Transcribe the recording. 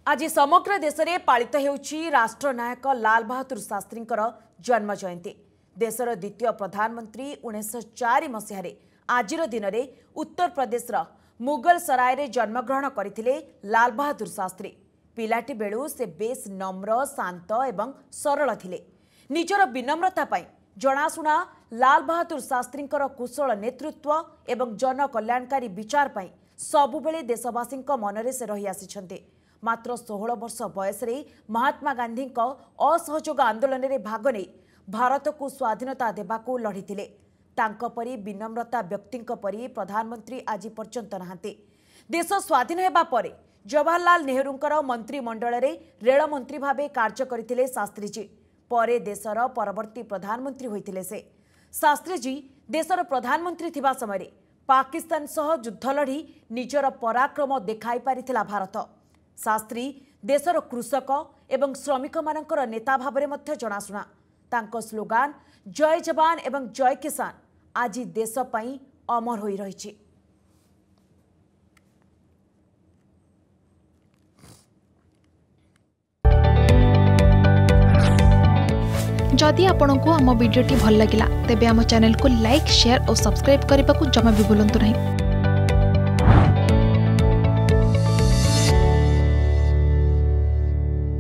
आज समग्र देश में पालित होउछि राष्ट्रनायक लाल बहादुर शास्त्री जन्म जयंती। देशर द्वितीय प्रधानमंत्री 1904 मसीह आज दिन में उत्तर प्रदेश मुगल सराय जन्मग्रहण करथिले लाल बहादुर शास्त्री। पिलाटी बेलू से बेस नम्र शांत एवं सरल थिले। निजर विनम्रता पई जनाशुना लाल बहादुर शास्त्री कुशल नेतृत्व एवं जन कल्याणकारी विचार पई सबुबेले देशवासी मनरे से रही आसिछन्ते। मात्र 16 वर्ष बयस महात्मा गांधी असहयोग आंदोलन में भाग नहीं भारत को स्वाधीनता देवाकू लड़ीथिले। तांको परी विनम्रता व्यक्ति परी प्रधानमंत्री आज पर्यंत नहांते। देश स्वाधीन हेबा परे जवाहरलाल नेहरूंकर मंत्रिमंडल रे रेल मंत्री भावे कार्य करथिले शास्त्रीजी। परे देशर परवर्ती प्रधानमंत्री होइथिले से। शास्त्रीजी देशर प्रधानमंत्री थिबा समय पाकिस्तान सह युद्ध लड़ी निजर पराक्रम देखाई पारिथिला भारत। शास्त्री देशर कृषक एवं श्रमिक मानकर नेता भाव में जनाशुना। तांको स्लोगान जय जवान एवं जय किसान आज देश पई अमर होई रहिछि। जदि आपंक आम भिडी भल लगा तेब आम चैनल को लाइक शेयर और सब्सक्राइब करने को जमा भी भूलु नहीं।